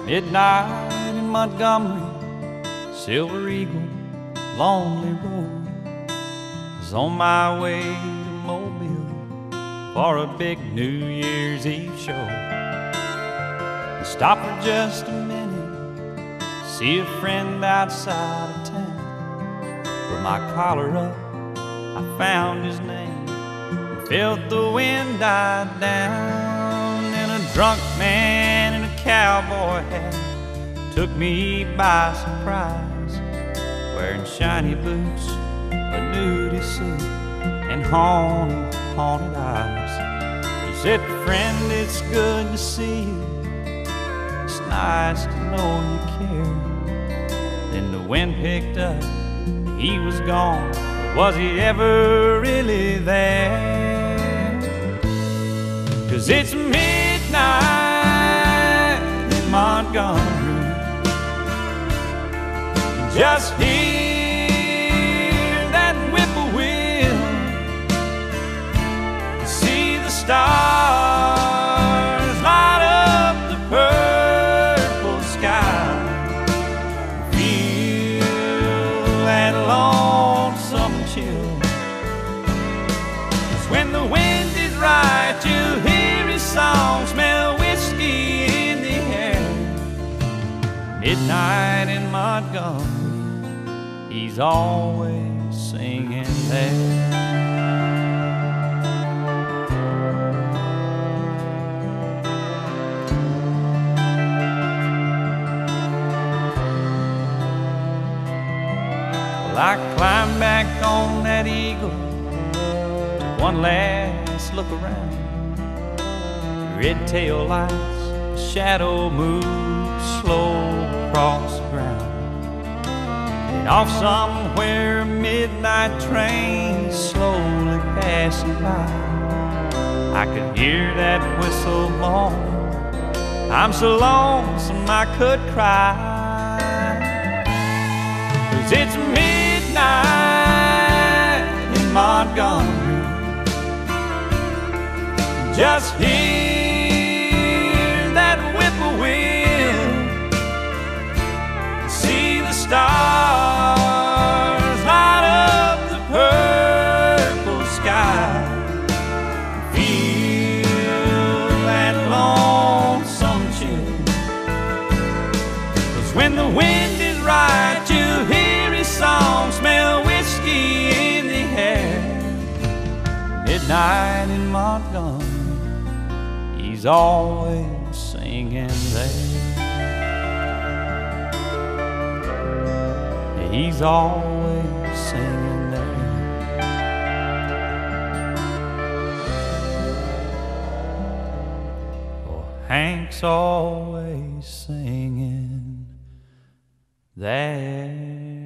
Midnight in Montgomery, Silver Eagle, lonely road. Was on my way to Mobile for a big New Year's Eve show. I stopped for just a minute, see a friend outside of town. Put my collar up, I found his name, and felt the wind die down. And a drunk man in a cowboy hat took me by surprise, wearing shiny boots, a nudie suit, and haunted eyes. He said, "Friend, it's good to see you. It's nice to know you care." Then the wind picked up, he was gone. Was he ever really there? 'Cause it's midnight in Montgomery, just hear that whippoorwill, see the stars light up the purple sky, feel that lonesome chill. 'Cause when the wind is right, you'll hear his song, smell whiskey in the air. Midnight in Montgomery, he's always singing there. Well, I climbed back on that Eagle, took one last look around. Red tail lights, shadow moved slow across the ground. And off somewhere, a midnight train slowly passing by. I could hear that whistle moan. I'm so lonesome I could cry. 'Cause it's midnight in Montgomery, just hear that whippoorwill, see the stars light up the purple sky, feel that lonesome chill. 'Cause when the wind is right, you hear his song, smell whiskey in the air. Midnight in Montgomery, he's always singing there. He's always singing there. Oh, Hank's always singing there.